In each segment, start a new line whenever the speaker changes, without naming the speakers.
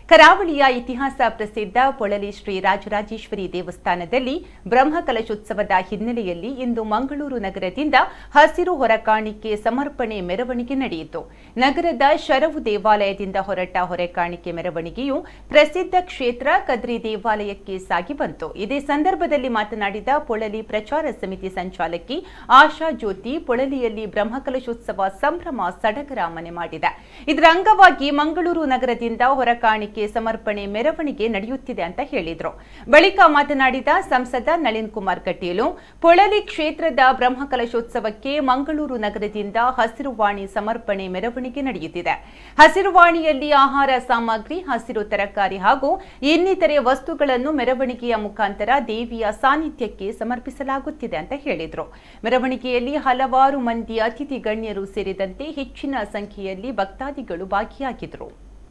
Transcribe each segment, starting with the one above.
ಕರಾವಳಿಯ ಇತಿಹಾಸ ಪ್ರಸಿದ್ಧ ಪೊಳಲಿ ಶ್ರೀ ರಾಜರಾಜೇಶ್ವರಿ ದೇವಸ್ಥಾನದಲ್ಲಿ ಬ್ರಹ್ಮಕಲಶೋತ್ಸವದ ಹಿನ್ನೆಲೆಯಲ್ಲಿ ಇಂದು ಮಂಗಳೂರು ನಗರದಿಂದ ಹಸಿರು ಹೊರಕಾಣಿಕೆ ಸಮರ್ಪಣೆ ಮೆರವಣಿಗೆ ನಡೆಯಿತು. ನಗರದ ಶರವು ದೇವಾಲಯದಿಂದ ಹೊರಟ ಹೊರಕಾಣಿಕೆ ಮೆರವಣಿಗೆಯು ಪ್ರಸಿದ್ಧ ಕ್ಷೇತ್ರ ಕದ್ರಿ ದೇವಾಲಯಕ್ಕೆ ಸಾಗಿ ಬಂತು. ಇದೇ ಸಂದರ್ಭದಲ್ಲಿ ಮಾತನಾಡಿದ ಪೊಳಲಿ ಪ್ರಚಾರ ಸಮಿತಿ ಸಂಚಾಲಕಿ ಆಶಾ ಜ್ಯೋತಿ, ಪೊಳಲಿಯಲ್ಲಿ ಬ್ರಹ್ಮಕಲಶೋತ್ಸವ ಸಂಭ್ರಮ ಸಡಗರ ಮನೆ ಮಾಡಿದೆ. ಇದರ ಅಂಗವಾಗಿ ಮಂಗಳೂರು ನಗರದಿಂದ ಹೊರಕಾಣಿಕೆ ಸಮರ್ಪಣೆ ಮೆರವಣಿಗೆ ನಡೆಯುತ್ತಿದೆ ಅಂತ ಹೇಳಿದ್ರು. ಬಳಿಕ ಮಾತನಾಡಿದ ಸಂಸದ ನಳಿನ್ ಕುಮಾರ್ ಕಟೀಲು, ಪೊಳಲಿ ಕ್ಷೇತ್ರದ ಬ್ರಹ್ಮಕಲಶೋತ್ಸವಕ್ಕೆ ಮಂಗಳೂರು ನಗರದಿಂದ ಹಸಿರುವಾಣಿ ಸಮರ್ಪಣೆ ಮೆರವಣಿಗೆ ನಡೆಯುತ್ತಿದೆ. ಹಸಿರುವಾಣಿಯಲ್ಲಿ ಆಹಾರ ಸಾಮಗ್ರಿ, ಹಸಿರು ತರಕಾರಿ ಹಾಗೂ ಇನ್ನಿತರೆ ವಸ್ತುಗಳನ್ನು ಮೆರವಣಿಗೆಯ ಮುಖಾಂತರ ದೇವಿಯ ಸಾನ್ನಿಧ್ಯಕ್ಕೆ ಸಮರ್ಪಿಸಲಾಗುತ್ತಿದೆ ಅಂತ ಹೇಳಿದ್ರು. ಮೆರವಣಿಗೆಯಲ್ಲಿ ಹಲವಾರು ಮಂದಿ ಅತಿಥಿ ಗಣ್ಯರು ಸೇರಿದಂತೆ ಹೆಚ್ಚಿನ ಸಂಖ್ಯೆಯಲ್ಲಿ ಭಕ್ತಾದಿಗಳು ಭಾಗಿಯಾಗಿದ್ದರು.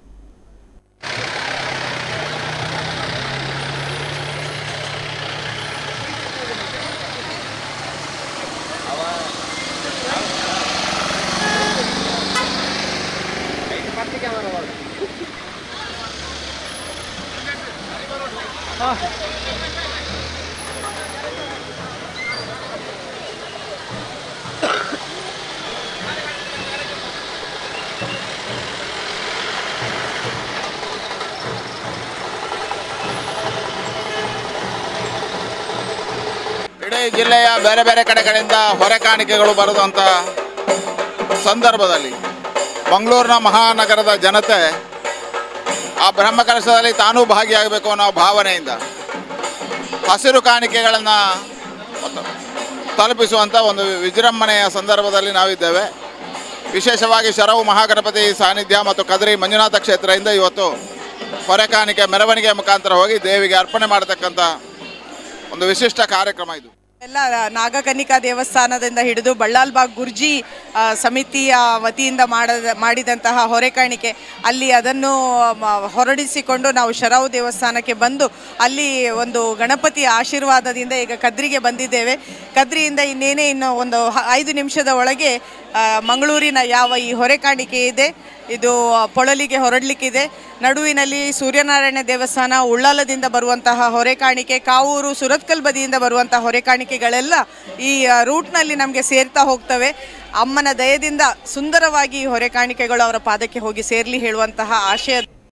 ಇಡೀ ಜಿಲ್ಲೆಯ ಬೇರೆ ಬೇರೆ ಕಡೆಗಳಿಂದ ಹೊರಕಾಣಿಕೆಗಳು ಬರುವಂಥ ಸಂದರ್ಭದಲ್ಲಿ ಮಂಗಳೂರಿನ ಮಹಾನಗರದ ಜನತೆ ಆ ಬ್ರಹ್ಮಕಲಶದಲ್ಲಿ ತಾನೂ ಭಾಗಿಯಾಗಬೇಕು ಅನ್ನೋ ಭಾವನೆಯಿಂದ ಹಸಿರು ಕಾಣಿಕೆಗಳನ್ನು ತಲುಪಿಸುವಂಥ ಒಂದು ವಿಜೃಂಭಣೆಯ ಸಂದರ್ಭದಲ್ಲಿ ನಾವಿದ್ದೇವೆ. ವಿಶೇಷವಾಗಿ ಶರವು ಮಹಾಗಣಪತಿ ಸಾನ್ನಿಧ್ಯ ಮತ್ತು ಕದ್ರಿ ಮಂಜುನಾಥ ಕ್ಷೇತ್ರದಿಂದ ಇವತ್ತು ಹೊರಕಾಣಿಕೆ ಮೆರವಣಿಗೆ ಮುಖಾಂತರ ಹೋಗಿ ದೇವಿಗೆ ಅರ್ಪಣೆ ಮಾಡತಕ್ಕಂಥ ಒಂದು ವಿಶಿಷ್ಟ ಕಾರ್ಯಕ್ರಮ ಇದು.
ಎಲ್ಲ ನಾಗಕನ್ನಿಕಾ ದೇವಸ್ಥಾನದಿಂದ ಹಿಡಿದು ಬಳ್ಳಾಲ್ಬಾಗ್ ಗುರ್ಜಿ ಸಮಿತಿಯ ವತಿಯಿಂದ ಮಾಡಿದಂತಹ ಹೊರೆಕಾಣಿಕೆ, ಅಲ್ಲಿ ಅದನ್ನು ಹೊರಡಿಸಿಕೊಂಡು ನಾವು ಶರವು ದೇವಸ್ಥಾನಕ್ಕೆ ಬಂದು ಅಲ್ಲಿ ಒಂದು ಗಣಪತಿಯ ಆಶೀರ್ವಾದದಿಂದ ಈಗ ಕದ್ರಿಗೆ ಬಂದಿದ್ದೇವೆ. ಕದ್ರಿಯಿಂದ ಇನ್ನು ಒಂದು 5 ನಿಮಿಷದ ಒಳಗೆ ಮಂಗಳೂರಿನ ಯಾವ ಈ ಹೊರೆಕಾಣಿಕೆ ಇದೆ ಇದು ಪೊಳಲಿಗೆ ಹೊರಡಲಿಕ್ಕಿದೆ. ನಡುವಿನಲ್ಲಿ ಸೂರ್ಯನಾರಾಯಣ ದೇವಸ್ಥಾನ, ಉಳ್ಳಾಲದಿಂದ ಬರುವಂತಹ ಹೊರೆಕಾಣಿಕೆ, ಕಾವೂರು, ಸುರತ್ಕಲ್ ಬದಿಯಿಂದ ಬರುವಂತಹ ಹೊರೆಕಾಣಿಕೆಗಳೆಲ್ಲ ಈ ರೂಟ್ನಲ್ಲಿ ನಮಗೆ ಸೇರ್ತಾ ಹೋಗ್ತವೆ. ಅಮ್ಮನ ದಯದಿಂದ ಸುಂದರವಾಗಿ ಹೊರೆಕಾಣಿಕೆಗಳು ಅವರ ಪಾದಕ್ಕೆ ಹೋಗಿ ಸೇರಲಿ ಹೇಳುವಂತಹ ಆಶಯ